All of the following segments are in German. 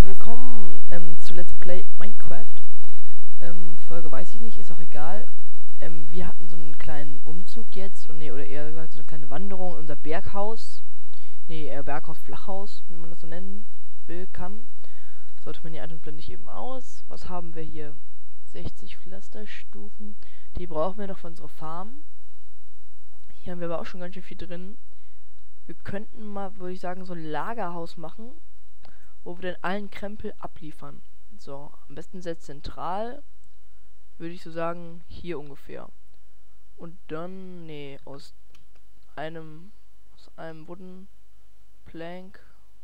willkommen zu Let's Play Minecraft. Folge weiß ich nicht, ist auch egal. Wir hatten so einen kleinen Umzug jetzt, oder eher gesagt so eine kleine Wanderung in unser Berghaus. Berghaus, Flachhaus, wie man das so nennen will, kann. Sollte man die Item blende ich eben aus. Was haben wir hier? 60 Pflasterstufen. Die brauchen wir noch für unsere Farm. Hier haben wir aber auch schon ganz schön viel drin. Wir könnten mal, würde ich sagen, so ein Lagerhaus machen, wo wir dann allen Krempel abliefern. So, am besten sehr zentral, würde ich so sagen, hier ungefähr. Und dann, aus einem Wooden Plank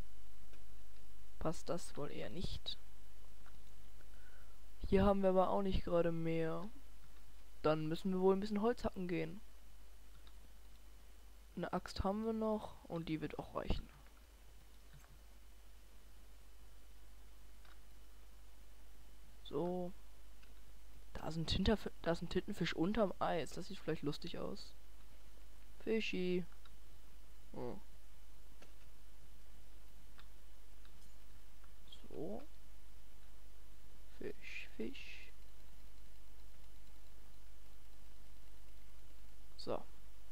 passt das wohl eher nicht. Hier haben wir aber auch nicht gerade mehr. Dann müssen wir wohl ein bisschen Holz hacken gehen. Eine Axt haben wir noch und die wird auch reichen. So. Da ist ein Tintenfisch unterm Eis. Das sieht vielleicht lustig aus. Fischi. Oh. So. Fisch. So.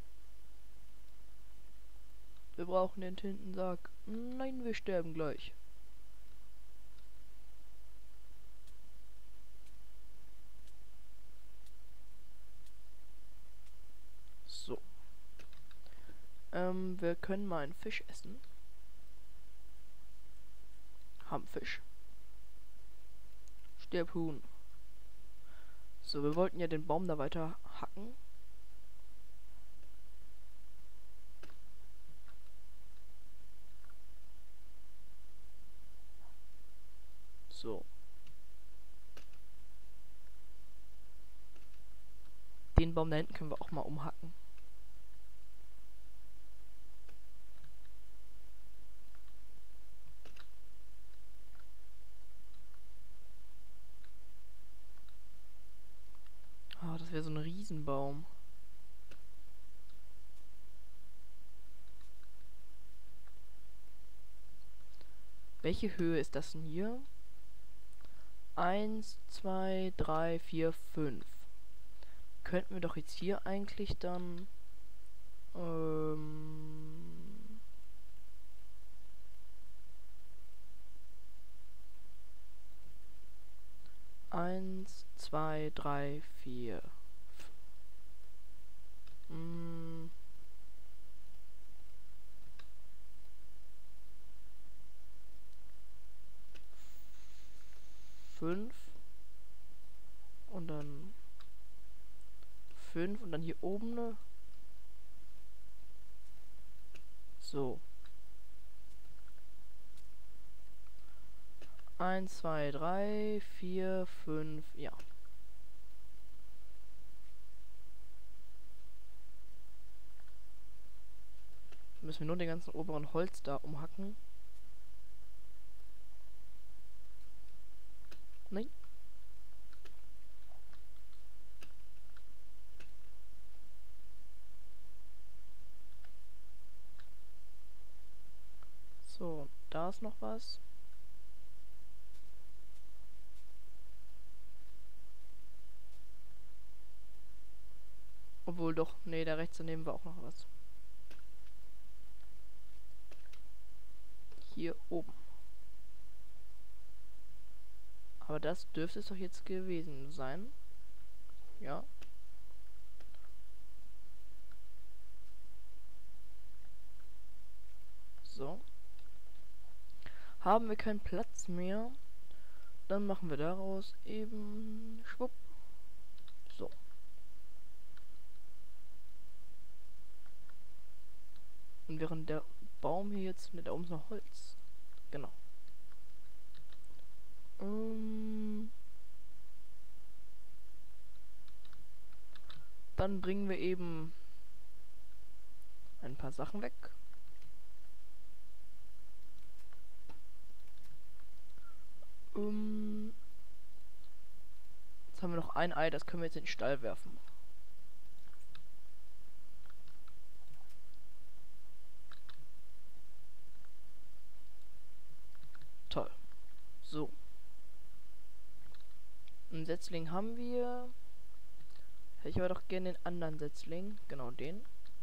Wir brauchen den Tintensack. Nein, wir sterben gleich. So. Wir können mal einen Fisch essen. Haben Fisch. Stirb Huhn. So, wir wollten ja den Baum da weiter hacken. So. Den Baum da hinten können wir auch mal umhacken. Ah, das wäre so ein Riesenbaum. Welche Höhe ist das denn hier? 1, 2, 3, 4, 5. Könnten wir doch jetzt hier eigentlich dann 1, 2, 3, 4. 5 und dann 5 und dann hier oben ne? So. 1, 2, 3, 4, 5, ja. Müssen wir nur den ganzen oberen Holz da umhacken. Nein. So, da ist noch was. Obwohl doch, da rechts daneben war auch noch was. Hier oben. Aber das dürfte es doch jetzt gewesen sein. Ja. So. Haben wir keinen Platz mehr, dann machen wir daraus eben schwupp. So. Und während der Baum hier jetzt, da oben ist noch Holz. Genau. Dann bringen wir eben ein paar Sachen weg. Jetzt haben wir noch ein Ei, das können wir jetzt in den Stall werfen. Toll. So. Einen Setzling haben wir. Hätte ich aber doch gerne den anderen Setzling. Genau den.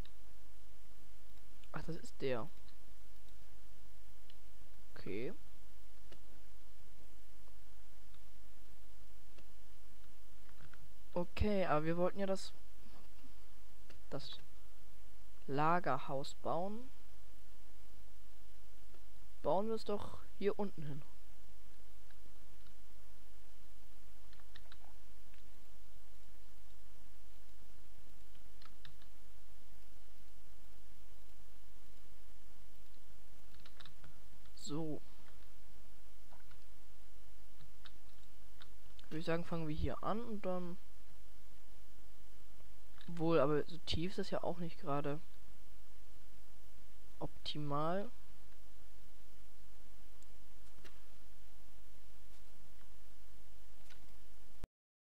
Ach, das ist der. Okay. Okay, aber wir wollten ja das Lagerhaus bauen. Bauen wir es doch hier unten hin. So. Würde ich sagen, fangen wir hier an und dann... Wohl, aber so tief ist das ja auch nicht gerade optimal.